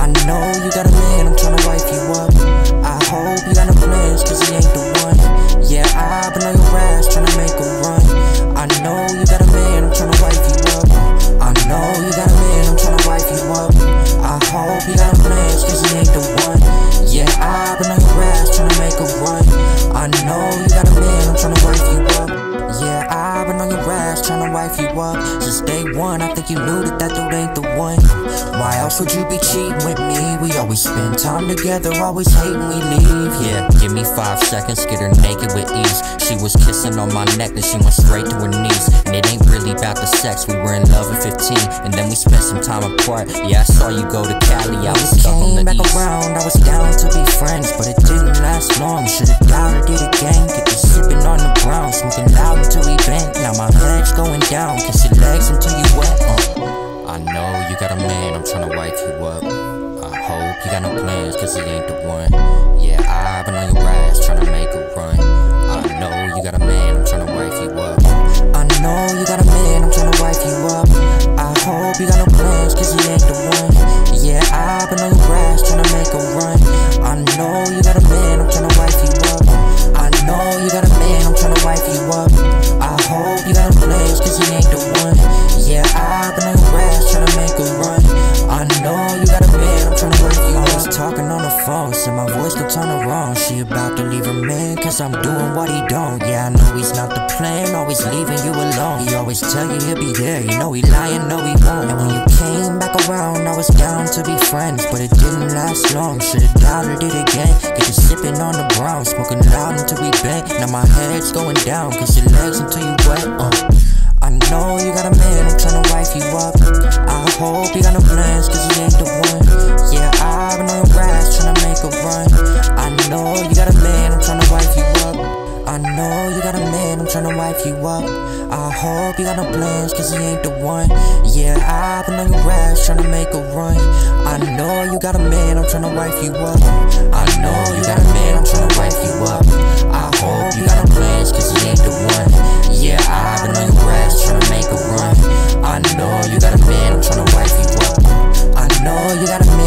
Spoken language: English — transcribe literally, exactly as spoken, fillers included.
know you got a man, I'm tryna wife you up. I hope you got no plans, cause he ain't the one. Yeah, I've been on your ass tryna make a run. I know you got a man, I'm tryna wife you up. I know you got a man, I'm tryna wife you up. I hope you got no plans, cause he ain't the one. Yeah, I've been on your ass tryna make a run. I know you got a man, I'm tryna wife you up. Yeah, I've been on your ass tryna wife you up. Since day one, I think you knew that that dude ain't the one. Why else would you be cheating with me? We always spend time together, always hate when we leave. Yeah, give me five seconds, get her naked with ease. She was kissing on my neck, then she went straight to her knees. And it ain't really about the sex, we were in love at fifteen, and then we spent some time apart. Yeah, I saw you go to Cali, I was stuck on the back east. around, I was down to be friends, but it didn't last long. Should've doubted it again. Get you sipping on the brown, smoking loud until we bent. Now my head's going down, kiss your legs until you wet. uh. I know you got a man, I'm tryna wife you up. I hope you got no plans, cause he ain't the one. Yeah, I've been on your ass tryna make a run. I know you got a man, I'm tryna wife you up. I know you got a man, I'm tryna wife you up. I hope you got no plans, cause he ain't the one. Yeah, I've been on your ass tryna make a run. I know you got a man, I'm tryna wife you up. I know you got a man, I'm tryna wife you up. I hope you got no plans, cause he ain't the one. Yeah, I've been on your ass tryna make a run. I know you got a man, I'm tryna wife you up. Always talking on the phone, said my voice could turn her wrong. She about to leave her man, cause I'm doing what he don't. Yeah, I know he's not the plan, always leaving you alone. He always tell you he'll be there, you know he lying, no he won't. And when you came back around, I was down to be friends, but it didn't last long. Should've doubted it again. Get you sipping on the brown, smoking loud until we bent. Now my head's going down, kiss your legs until you wet. uh. I know you got a man, I'm tryna wife you up. I hope you got no plans, cause he ain't the one. Yeah, I've been on your ass tryna make a run. I know you got a man, I'm tryna wife you up. I know you got a man, I'm tryna wife you up. I hope you got no plans, cause he ain't the one. Yeah, I've been on your ass tryna make a run. I know you got a man, I'm tryna wife you up. I know you got a man, I'm tryna wife you up. I hope you got no plans, cause he ain't the one. Yeah, I've been on your ass tryna make a run. I know you got a man, I'm tryna wife you up. I know you got a man.